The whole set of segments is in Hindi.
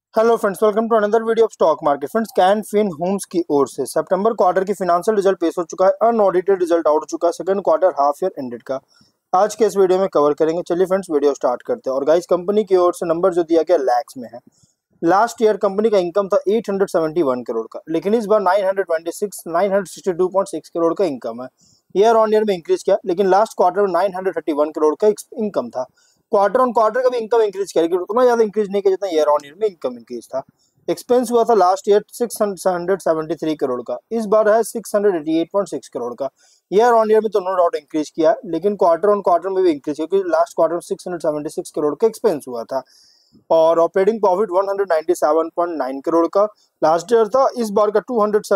Hello friends, welcome to another video of stock market. Friends, Can Fin Homes की ओर से सितंबर क्वार्टर की फाइनेंशियल रिजल्ट पेश हो चुका है। अनऑडिटेड रिजल्ट आउट हो चुका है second quarter half year ended का। आज के इस वीडियो में कवर करेंगे। चलिए फ्रेंड्स, वीडियो स्टार्ट करते हैं। और गाइस, कंपनी की ओर से नंबर जो दिया गया लैक्स में है। लास्ट ईयर कंपनी का इनकम था 871 करोड़ का, लेकिन इस बार 962.6 करोड़ का इनकम है। ईयर ऑन ईयर में इंक्रीज किया, लेकिन लास्ट क्वार्टर में 931 करोड़ का इनकम था। क्वार्टर ऑन क्वार्टर का भी इनकम इंक्रीज किया, लेकिन उतना ज्यादा इंक्रीज नहीं किया जितना ईयर ऑन ईयर में इनकम इंक्रीज था। एक्सपेंस हुआ था लास्ट ईयर 673 करोड़ का, इस बार है 688.6 करोड़ का। ईयर ऑन ईयर में तो नो डाउट इंक्रीज किया, लेकिन क्वार्टर ऑन क्वार्टर में भी इंक्रीज किया, क्योंकि लास्ट क्वार्टर में 676 करोड़ का एक्सपेंस हुआ था। और ऑपरेटिंग प्रॉफिट 197.9 करोड़ का लास्ट ईयर था, इस बार का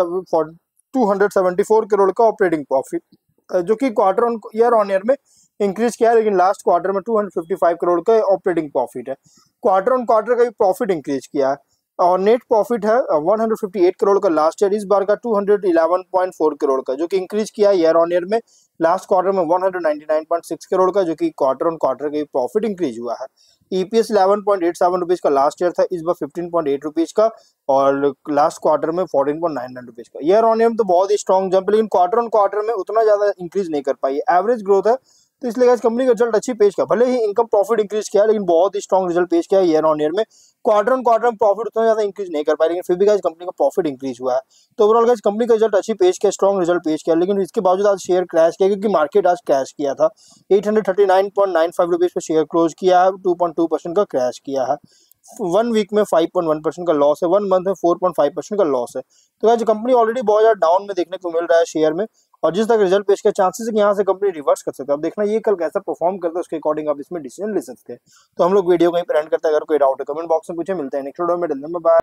274 करोड़ का ऑपरेटिंग प्रॉफिट, जो कि क्वार्टर ऑन ईयर में इंक्रीज किया है, लेकिन लास्ट क्वार्टर में 255 करोड़ का ऑपरेटिंग प्रॉफिट है। क्वार्टर ऑन क्वार्टर का भी प्रॉफिट इंक्रीज किया है। और नेट प्रॉफिट है 158 करोड़ का लास्ट ईयर, इस बार का 211.4 करोड़ का, जो कि इंक्रीज किया है ईयर ऑन ईयर में। लास्ट क्वार्टर में 199.6 करोड़ का, जो कि क्वार्टर ऑन क्वार्टर का प्रॉफिट इंक्रीज हुआ है। ईपीएस 11.87 रुपीज का लास्ट ईयर था, इस बार 15.8 रुपीज का, और लास्ट क्वार्टर में 14.99 रुपीज का। ईयर ऑन ईयर में तो बहुत ही स्ट्रॉन्ग जंप, लेकिन क्वार्टर ऑन क्वार्टर में उतना ज्यादा इंक्रीज नहीं कर पाई, एवरेज ग्रोथ है। तो इसलिए गाइस, कंपनी का रिजल्ट अच्छी पेश किया, भले ही इनकम प्रॉफिट इंक्रीज किया, लेकिन बहुत ही स्ट्रॉन्ग रिजल्ट पेश किया ईयर ऑन ईयर में। क्वार्टर ऑन क्वार्टर में प्रॉफिट उतना ज्यादा इंक्रीज नहीं कर पाए, लेकिन फिर भी गाइस कंपनी का प्रॉफिट इंक्रीज हुआ है। तो ओवरऑल गाइस, कंपनी का रिजल्ट अच्छी पेश किया, स्ट्रॉन्ग रिजल्ट पेश किया, लेकिन इसके बावजूद आज शेयर क्रैश किया, क्योंकि मार्केट आज क्रैश किया था। 839.95 रुपीज पे शेयर क्लोज किया है, 2.2% का क्रैश किया है। 1 वीक में 5.1% का लॉस है, 1 मंथ में 4.5% का लॉस है। तो गाइस, कंपनी ऑलरेडी बहुत ज्यादा डाउन में देखने को मिल रहा है शेयर में, और जिस तक रिजल्ट पेश किया, चांसेस है कि यहाँ से कंपनी रिवर्स कर सकता है। अब देखना ये कल कैसा परफॉर्म करता है, उसके अकॉर्डिंग आप इसमें डिसीजन ले सकते हैं। तो हम लोग वीडियो कहीं पर एंड करते हैं। अगर कोई डाउट है कमेंट बॉक्स में पूछे। मिलते हैं नेक्स्ट वीडियो में। बाय।